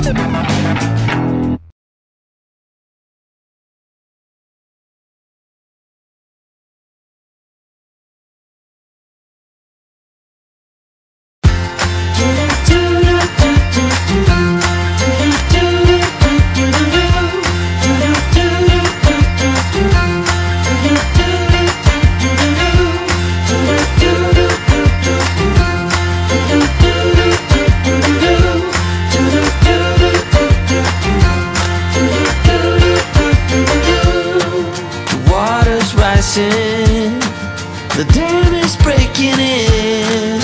The dam is breaking in.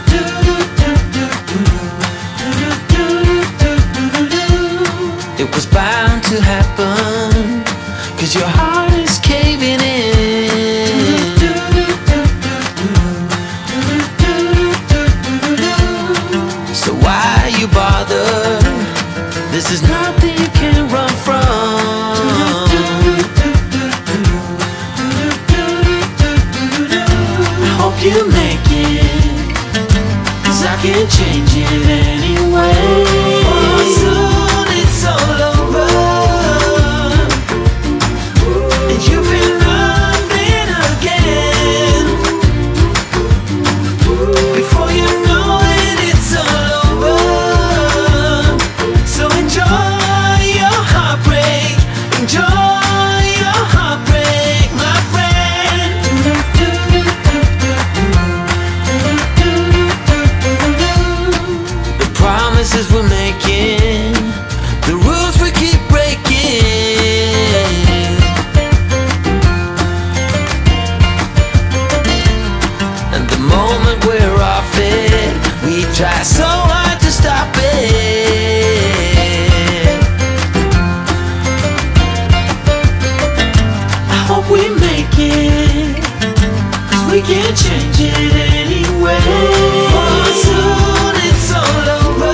It was bound to happen, 'cause your heart is caving in. So why you bother? This is nothing you can run from. You make it, 'cause I can't change it anyway. For soon it's all over, and you've been running again. Before you know it, it's all over. So enjoy your heartbreak, enjoy your heartbreak, my friend. Promises we're making, the rules we keep breaking, and the moment we're off it, we try so hard to stop it. I hope we make it, 'cause we can't change it anyway. For soon it's all over.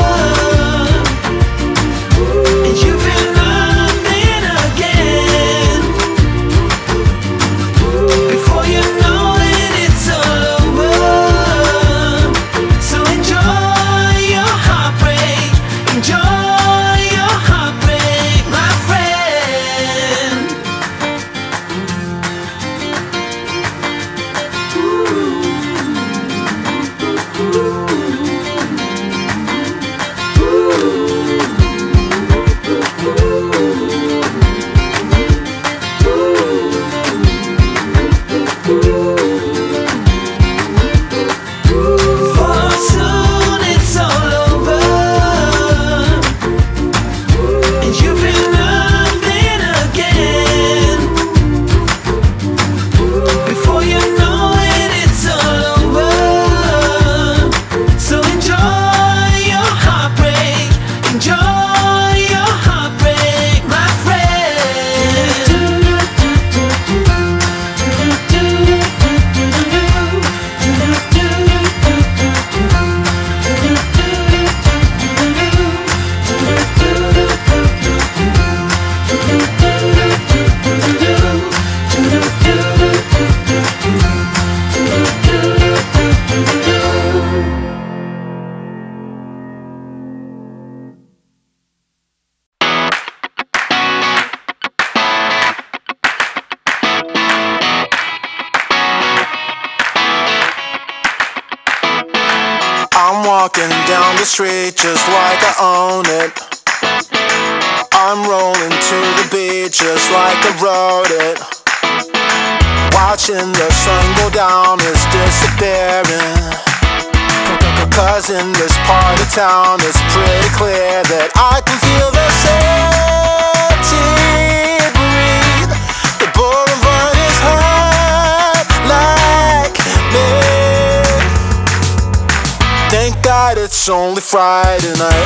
Walking down the street just like I own it. I'm rolling to the beat just like I wrote it. Watching the sun go down is disappearing. 'Cause in this part of town it's pretty clear that I can feel the city breathe. The boulevard is hot like me. Thank God it's only Friday night.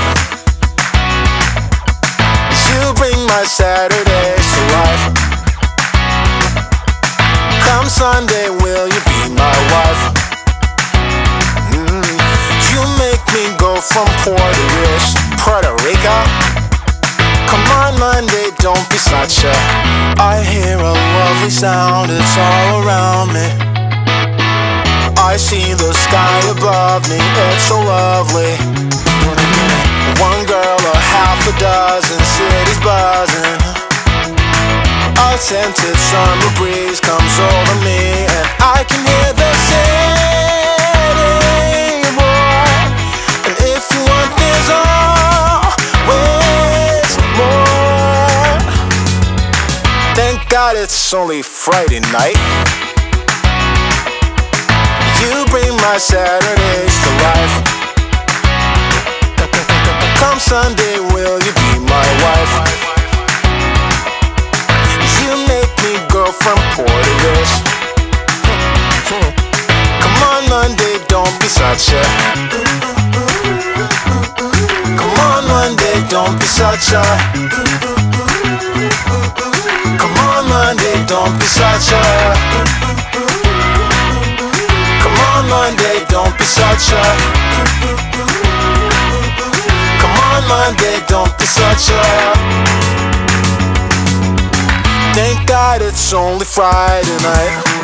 You bring my Saturdays to life. Come Sunday, will you be my wife? You make me go from Puerto-ish, Puerto Rico. Come on Monday, don't be such a... I hear a lovely sound, it's all around me. I see the sky above me, it's so lovely. One girl, a scented summer breeze comes over me, and I can hear the city roar. And if you want, there's always more. Thank God it's only Friday night. You bring my Saturdays to life. Come Sunday, will you be my wife? You make me go from poor to rich. Come on Monday, don't be such a. Come on Monday, don't be such a. Come on Monday, don't be such a. Come on Monday, don't be such a. Come on Monday, don't be such a. Thank God it's only Friday night.